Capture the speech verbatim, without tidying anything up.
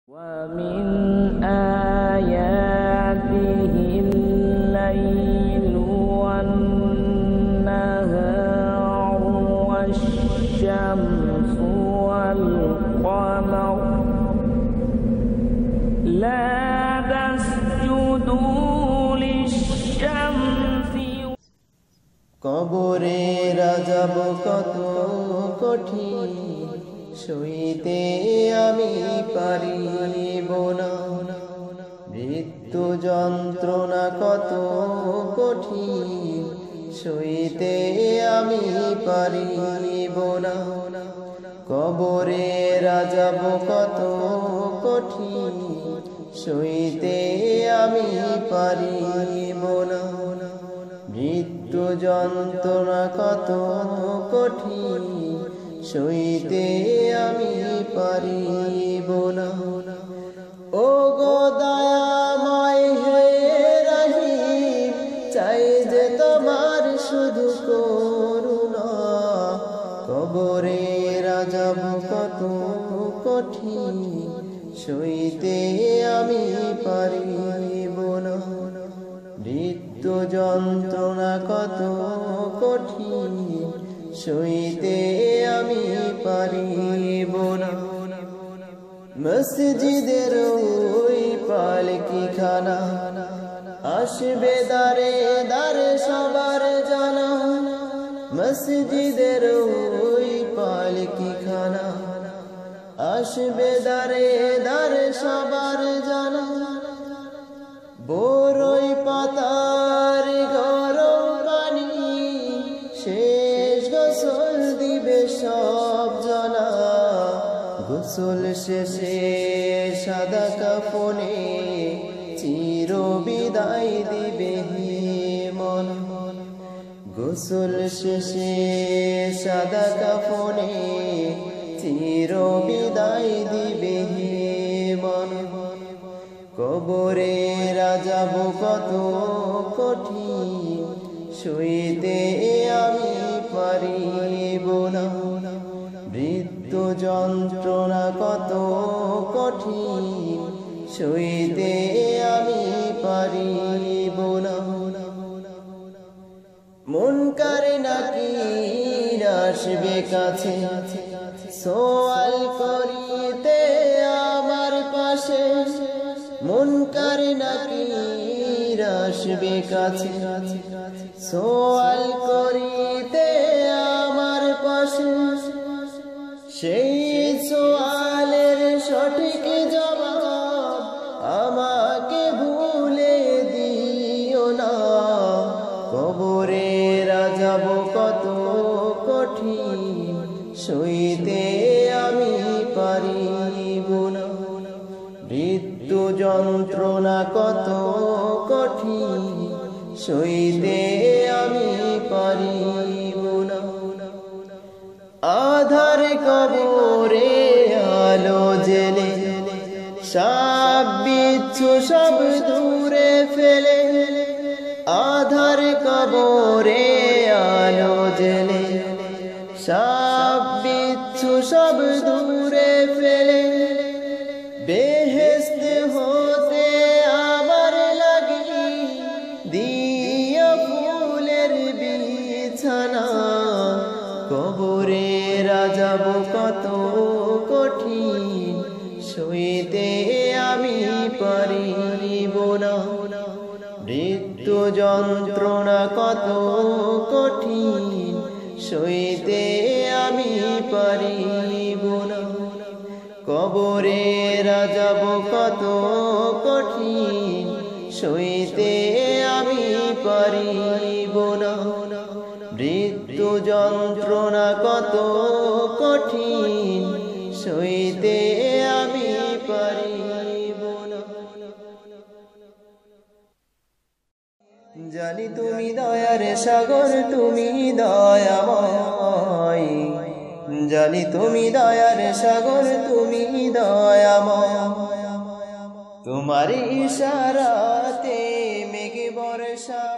ومن آياته الليل والنهار والشمس والقمر لا تسجدوا للشمس কবরে রাজাব কত কঠিন সইতে আমি পারিব না। মৃত্যু যন্ত্রণা কত কঠিন সইতে আমি পারিব না। কবরে রাজাব কত কঠিন সইতে আমি পারিব না। মৃত্যু যন্ত্রণা কত কঠিন সইতে আমি পারিব না। ও গো দয়াময় হে রহিম, চাই যে তোমার শুধু করুণা। কবরে রাজাব কত কঠিন সইতে আমি পারিব না। মৃত্যু যন্ত্রণা কত কঠিন সইতে আমি পারিব না। মসজিদের ওই পালকি খানা আসবে দারে দারে সবার জানা। মসজিদের ওই পালকি খানা আসবে দারে দারে সবার জানা। বড়ই পাতার গরম পানি শেষ গোসল দিবে সব জনা। গোসল শেষে সাদা কাফনে চির বিদায় দিবে হে মন। গোসল শেষে সাদা কাফনে চির বিদায় দিবে হে মন। কবরে রাজাব কত কঠিন সইতে আমি পারিব না। মৃত্যু যন্ত্রণা কত কঠিন সইতে আমি পারিব না। মুনকার নাকির আসবে কাছে সওয়াল করিতে আমার পাশে। মুনকার নাকির আসবে কাছে সওয়াল করিতে আমার পাশে। সেই সওয়ালের সঠিক জবাব আমাকে ভুলে দিও না। কবরে রাজাব কত কঠিন সইতে আমি পারিব না। মৃত্যু যন্ত্রণা কত কঠিন সইতে আমি পারিব না। আধার কবরে আলো জেলে সাপ বিচ্ছু সব দূরে ফেলে। আধার কবরে আলো জেলে সাপ বিচ্ছু সব দূরে ফেলে। বেহেশত হতে আমার লাগি দিয়া ফুলের বিছানা। কবরে রাজাব কত কঠিন সইতে আমি পারিব না। মৃত্যু যন্ত্রণা কত কঠিন সইতে আমি পারিব না। কবরে রাজাব কত কঠিন সইতে আমি পারিব না। মৃত্যু যন্ত্রণা কত কঠিন সইতে আমি পারিব না। জানি তুমি দয়ার সাগর, তুমি দয়াময়। জানি তুমি দয়ার সাগর, তুমি দয়াময়। তোমার ইশারাতে মেঘ বর্ষা